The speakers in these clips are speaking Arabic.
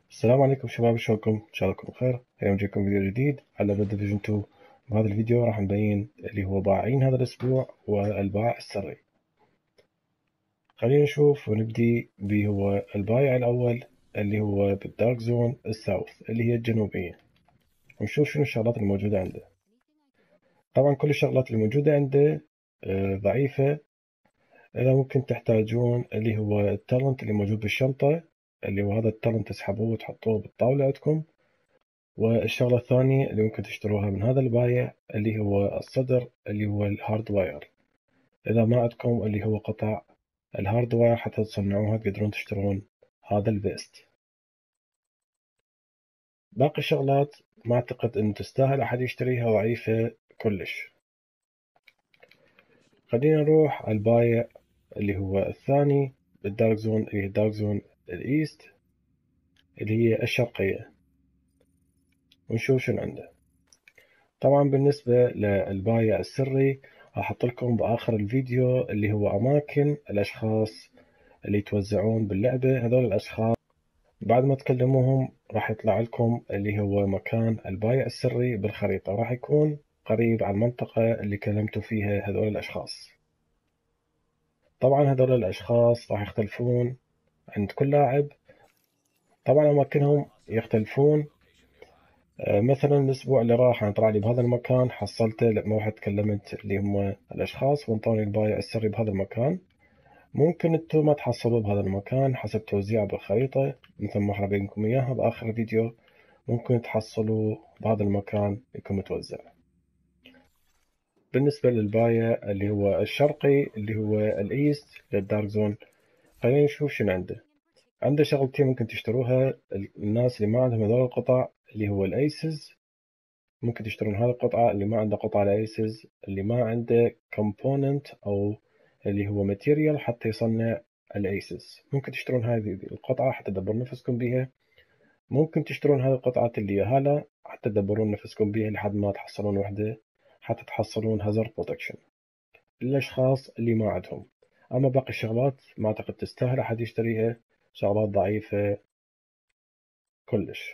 السلام عليكم شباب، شلونكم؟ ان شاء الله تكونوا بخير. اليوم جايكم فيديو جديد على لعبة ديفيجن 2. بهذا الفيديو راح نبين اللي هو بايعين هذا الاسبوع والبائع السري. خلينا نشوف ونبدي هو البائع الاول اللي هو بالدارك زون الساوث اللي هي الجنوبية، ونشوف شنو الشغلات الموجودة عنده. طبعا كل الشغلات اللي موجودة عنده ضعيفة. إذا ممكن تحتاجون اللي هو التالنت اللي موجود بالشنطة، اللي هو هذا التالنت تسحبوه وتحطوه بالطاولة عندكم. والشغلة الثانية اللي ممكن تشتروها من هذا البايع اللي هو الصدر اللي هو الهاردواير. إذا ما عندكم اللي هو قطع الهاردواير حتى تصنعوها تقدرون تشترون هذا الفيست. باقي الشغلات ما أعتقد أن تستاهل أحد يشتريها، ضعيفة كلش. خلينا نروح على البايع اللي هو الثاني بالدارك زون، اللي هي دارك زون الإيست اللي هي الشرقية، ونشوف شنو عنده. طبعا بالنسبة للبايع السري راح أحط لكم بآخر الفيديو اللي هو أماكن الأشخاص اللي يتوزعون باللعبة. هذول الأشخاص بعد ما تكلموهم راح يطلع لكم اللي هو مكان البايع السري بالخريطة، راح يكون قريب على المنطقة اللي كلمتوا فيها هذول الأشخاص. طبعا هذول الأشخاص راح يختلفون عند كل لاعب، طبعا أماكنهم يختلفون. مثلا الأسبوع اللي راح أنا طلع لي بهذا المكان، حصلته لما رحت كلمت اللي هم الأشخاص وانطوني البايع السري بهذا المكان. ممكن انتم ما تحصلوه بهذا المكان حسب توزيعه بالخريطة، مثل ما راح لكم إياها بآخر الفيديو. ممكن تحصلوه بهذا المكان يكون متوزع. بالنسبة للبايع اللي هو الشرقي اللي هو الإيست للدارك زون، خلينا نشوف شنو عنده. عنده شغلتين ممكن تشتروها الناس اللي ما عندهم هذول القطع، اللي هو الأيسز. ممكن تشترون هذه القطعة. اللي ما عنده قطعة الأيسز، اللي ما عنده كومبوننت أو اللي هو ماتيريال حتى يصنع الأيسز، ممكن تشترون هذه القطعة حتى تدبرون نفسكم بها. ممكن تشترون هذه القطعة اللي هي هلا حتى تدبرون نفسكم بها لحد ما تحصلون وحدة، حتى تحصلون هازارد بروتكشن للأشخاص اللي ما عندهم. أما باقي الشغلات ما أعتقد تستاهل أحد يشتريها، شغلات ضعيفة كلش.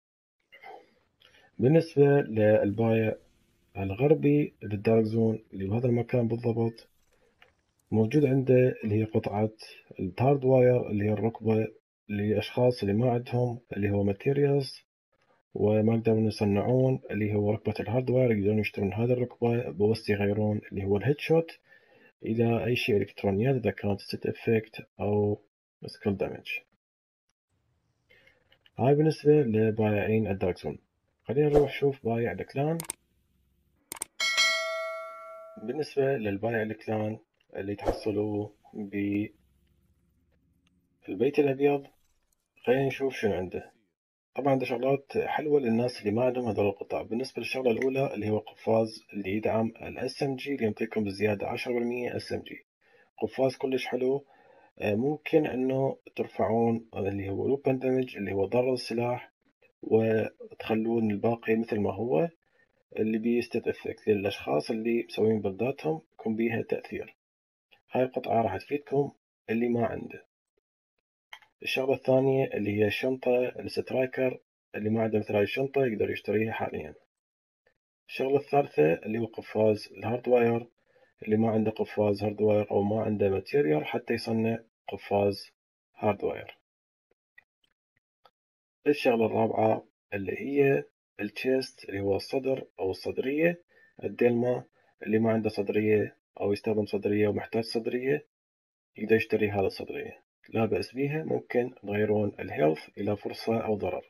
بالنسبة للبايع الغربي للدارك زون اللي بهذا المكان بالضبط، موجود عنده اللي هي قطعة الهاردواير اللي هي الركبة للأشخاص اللي ما عندهم اللي هو ماتيريالز وما يقدرون يصنعون اللي هو ركبة الهاردواير. يقدرون يشترون هذه الركبة بس يغيرون اللي هو الهيد شوت إلى أي شيء إلكترونيات، إذا كانت ست إفكت أو سكيل دامج. هاي بالنسبة لبايعين الدارك زون. خلينا نروح نشوف بايع الكلان. بالنسبة للبايع الكلان اللي تحصلوه بالبيت الأبيض، خلينا نشوف شنو عنده. طبعا عنده شغلات حلوة للناس اللي ما عندهم هذول القطع. بالنسبة للشغلة الأولى اللي هو قفاز اللي يدعم ال SMG اللي يعطيكم بزيادة 10% SMG. قفاز كلش حلو. ممكن انه ترفعون اللي هو ويبن دامج اللي هو ضرر السلاح، وتخلون الباقي مثل ما هو اللي بيه ستيت افكت للاشخاص اللي مسوين بلداتهم يكون بيها تأثير. هاي القطعة راح تفيدكم اللي ما عنده. الشغلة الثانية اللي هي الشنطة السترايكر، اللي ما عنده مثل هاي الشنطة يقدر يشتريها حاليا. الشغلة الثالثة اللي هو قفاز الهاردواير، اللي ما عنده قفاز هاردواير أو ما عنده ماتيريال حتى يصنع قفاز هاردواير. الشغلة الرابعة اللي هي التشيست اللي هو الصدر أو الصدرية. الدلمة اللي ما عنده صدرية أو يستخدم صدرية ومحتاج صدرية يقدر يشتري هذا الصدرية، لا بأس بيها. ممكن تغيرون الهيلث إلى فرصة أو ضرر.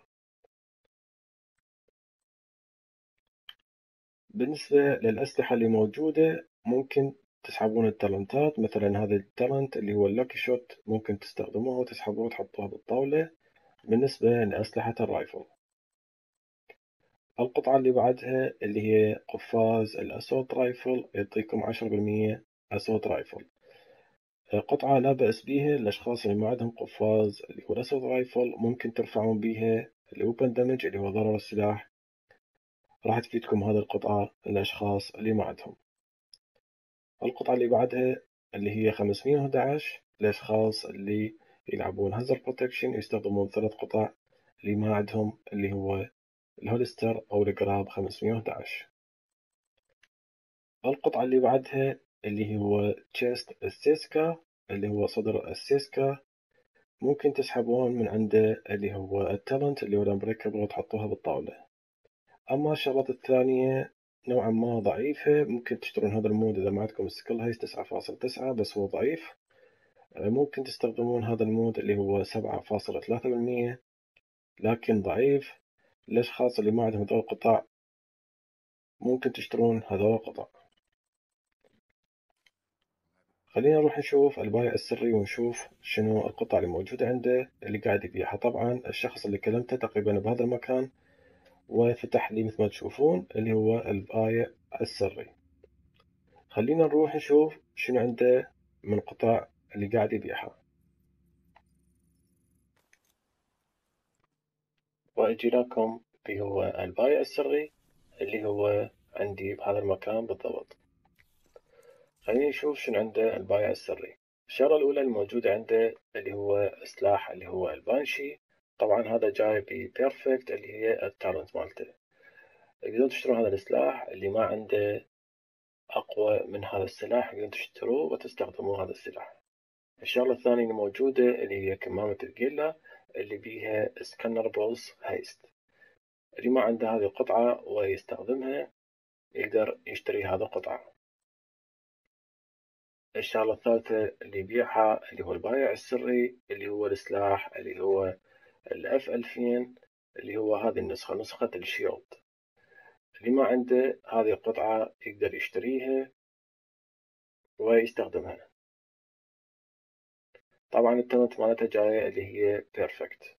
بالنسبة للأسلحة اللي موجودة، ممكن تسحبون التالنتات. مثلا هذا التالنت اللي هو اللاكي شوت ممكن تستخدموه وتسحبوه وتحطوه بالطاولة. بالنسبة لأسلحة الرايفل، القطعة اللي بعدها اللي هي قفاز الأسولت رايفل يعطيكم 10% أسولت رايفل. قطعة لا بأس بيها للأشخاص اللي ما عندهم قفاز اللي هو الأسولت رايفل، ممكن ترفعون بيها الويبن دامج اللي هو ضرر السلاح. راح تفيدكم هذه القطعة للأشخاص اللي ما عندهم. القطعة اللي بعدها اللي هي 511 للأشخاص اللي يلعبون هازارد بروتكشن يستخدمون 3 قطع اللي ما عندهم اللي هو الهولستر أو الجراب 511. القطعة اللي بعدها اللي هو تشيست السيسكا، اللي هو صدر السيسكا، ممكن تسحبون من عنده اللي هو التالنت اللي هو المركب وتحطوها بالطاولة. أما الشغلات الثانية نوعا ما ضعيفة، ممكن تشترون هذا المود إذا ما عندكم سكيل هايست 9.9 بس هو ضعيف. ممكن تستخدمون هذا المود اللي هو 7.3% لكن ضعيف. الأشخاص اللي ما عندهم هذول القطع ممكن تشترون هذول القطع. خلينا نروح نشوف البائع السري ونشوف شنو القطع اللي موجودة عنده اللي قاعد يبيعها. طبعا الشخص اللي كلمته تقريبا بهذا المكان وفتح لي مثل ما تشوفون اللي هو البائع السري. خلينا نروح نشوف شنو عنده من قطع اللي قاعد يبيعها وأجي لكم اللي هو البائع السري اللي هو عندي بهذا المكان بالضبط. خلينا نشوف شنو عنده البائع السري. الشغلة الأولى الموجودة عنده اللي هو سلاح اللي هو البانشي. طبعا هذا جاي ببيرفكت اللي هي التالنت مالته. تقدرون تشترون هذا السلاح، اللي ما عنده أقوى من هذا السلاح تقدرون تشتروه وتستخدموا هذا السلاح. الشغلة الثانية الموجودة اللي هي كمامة الجيلا اللي بيها سكانر بولز هايست. اللي ما عنده هذه القطعة ويستخدمها يقدر يشتري هذه القطعة. الشغلة الثالثة اللي يبيعها اللي هو البائع السري اللي هو السلاح اللي هو الF 2000 اللي هو هذه النسخة، نسخة الشيلد. اللي ما عنده هذه القطعة يقدر يشتريها ويستخدمها. طبعا التالنت مالتها جاية اللي هي بيرفكت.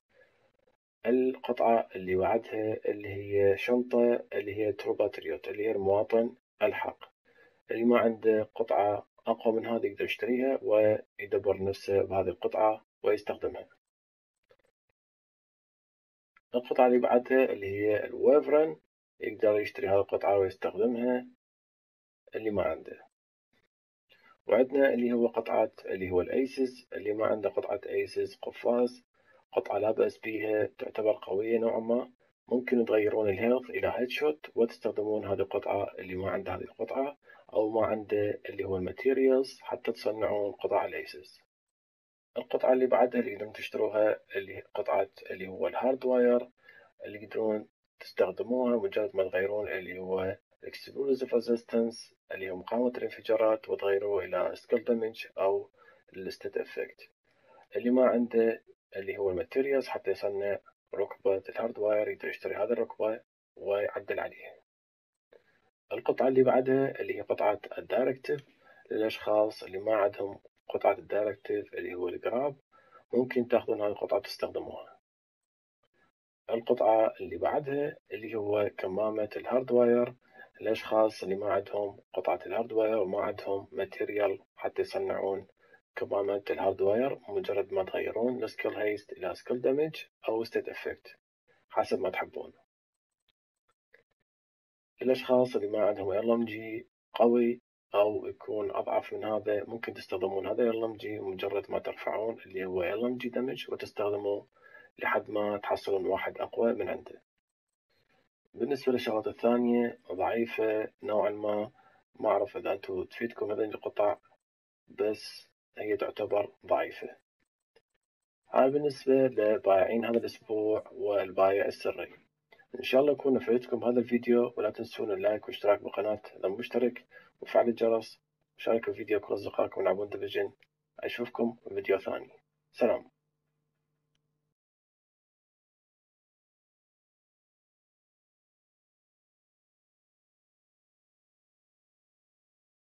القطعة اللي بعدها اللي هي شنطة اللي هي تروباتريوت اللي هي المواطن الحق. اللي ما عنده قطعة أقوى من هذه يقدر يشتريها ويدبر نفسه بهذه القطعة ويستخدمها. القطعة اللي بعدها اللي هي الويفرن يقدر يشتري هذه القطعة ويستخدمها اللي ما عنده. وعندنا اللي هو قطعة اللي هو الأيسز. اللي ما عنده قطعة أيسز قفاز، قطعة لا بأس بيها، تعتبر قوية نوعا ما. ممكن تغيرون الهيلث إلى هيد شوت وتستخدمون هذه القطعة اللي ما عنده هذه القطعة أو ما عنده اللي هو الماتيريالز حتى تصنعون قطع الأيسز. القطعة اللي بعدها اللي تقدرون تشتروها اللي قطعة اللي هو الهارد واير اللي تقدرون تستخدموها مجرد ما تغيرون اللي هو Explosive Resistance اللي هو مقاومة الانفجارات وتغيروه إلى Skill Damage أو Stat Effect. اللي ما عنده اللي هو الماتيريالز حتى يصنع ركبة الهاردواير يقدر يشتري هذه الركبة ويعدل عليها. القطعة اللي بعدها اللي هي قطعة الدايركتيف للأشخاص اللي ما عندهم قطعة الدايركتيف اللي هو الجراب، ممكن تاخذون هذه القطعة تستخدموها. القطعة اللي بعدها اللي هو كمامة الهاردواير للأشخاص اللي ما عندهم قطعة الهاردواير وما عندهم ماتيريال حتى يصنعون كمامة الهاردواير، مجرد ما تغيرون السكيل هيست إلى سكيل دامج أو ستيت افكت حسب ما تحبون. للأشخاص اللي ما عندهم LMG قوي أو يكون أضعف من هذا، ممكن تستخدمون هذا LMG مجرد ما ترفعون اللي هو LMG دامج وتستخدموه لحد ما تحصلون واحد أقوى من عنده. بالنسبة للشغلات الثانية ضعيفة نوعا ما أعرف إذا أنتم تفيدكم هذه القطع بس هي تعتبر ضعيفة. هاي بالنسبة لبائعين هذا الأسبوع والبائع السري. إن شاء الله يكون فادتكم هذا الفيديو، ولا تنسون اللايك والاشتراك بالقناة إذا مشترك وفعل الجرس وشاركوا الفيديو كل أصدقائكم يلعبون ديفيجن. أشوفكم في فيديو ثاني. سلام.